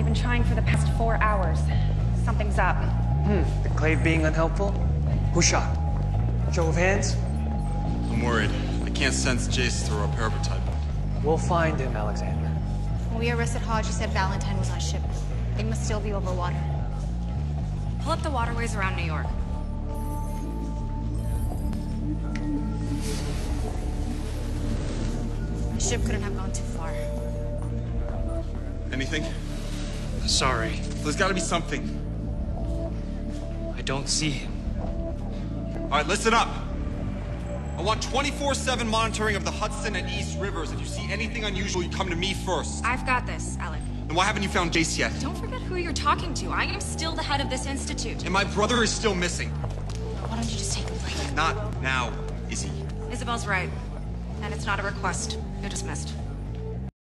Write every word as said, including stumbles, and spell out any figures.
been trying for the past four hours. Something's up. Hmm, the clave being unhelpful? Who shot? Show of hands? I'm worried. I can't sense Jace through our paraprotype. We'll find him, Alexander. When we arrested Hodge, he said Valentine was on ship. They must still be over water. Pull up the waterways around New York. The ship couldn't have gone too far. Anything? Sorry, There's gotta be something. I don't see him. Alright, listen up! I want twenty-four seven monitoring of the Hudson and East Rivers. If you see anything unusual, you come to me first. I've got this, Alec. Then why haven't you found Jace yet? Don't forget who you're talking to. I am still the head of this institute. And my brother is still missing. Why don't you just take a break? Not now, is he? Isabel's right. And it's not a request. You're dismissed.